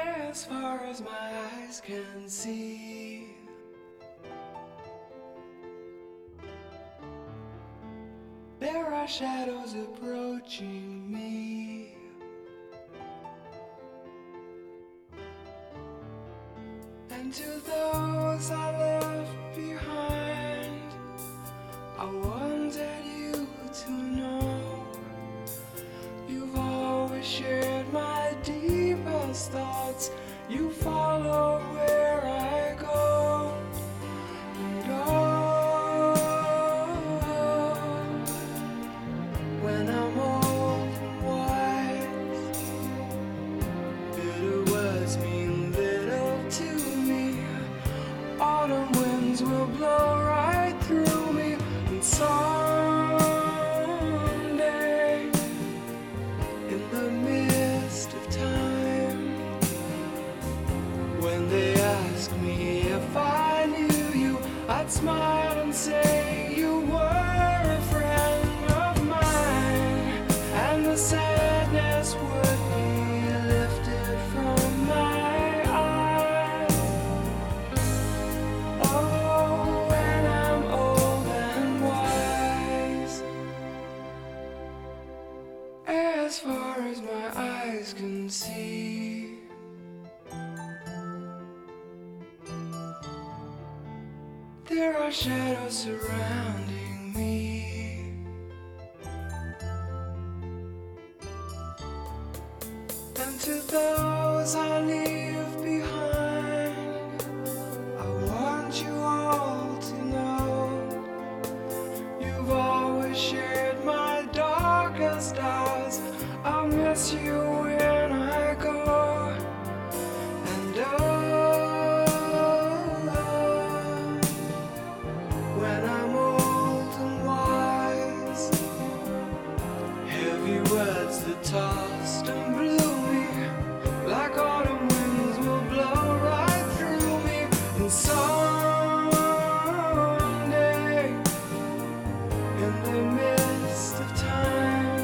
as far as my eyes can see. There are shadows approaching me. And to those I left behind, I wanted you to know you've always shared my deepest thoughts. You follow where I go. And when I'm old and wise, bitter words mean little to me. Autumn winds will blow right through me, and someday, in the mist of time, when they ask me if I knew you, I'd smile and say you were a friend of mine, and the sadness would be lifted from my eyes. Oh, when I'm old and wise, as far as my eyes can see. There are shadows surrounding me. And to those I leave behind, I want you all to know you've always shared my darkest hours. I'll miss you when I go. And when I'm old and wise, heavy words that tossed and blew me like autumn winds will blow right through me. And someday, in the midst of time,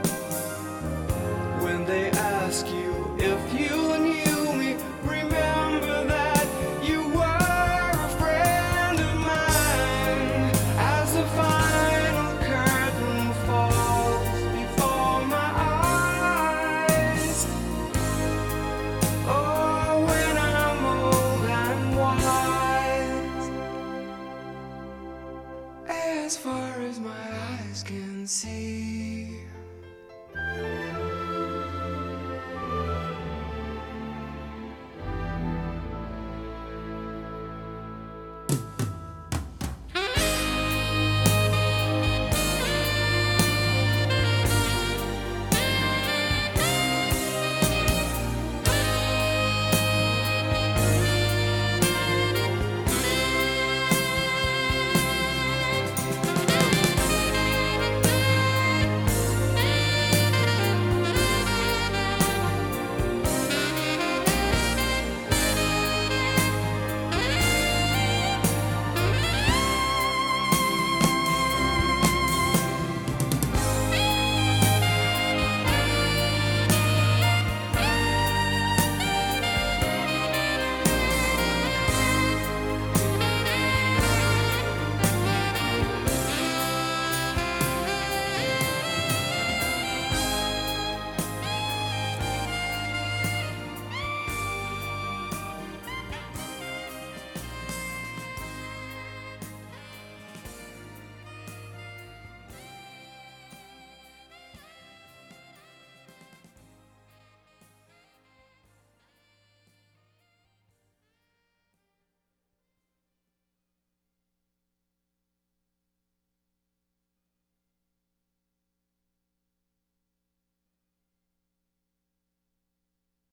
when they ask you if you knew me, remember that you were a friend of mine. As the final curtain falls before my eyes, oh, when I'm old and wise, as far as my eyes can see.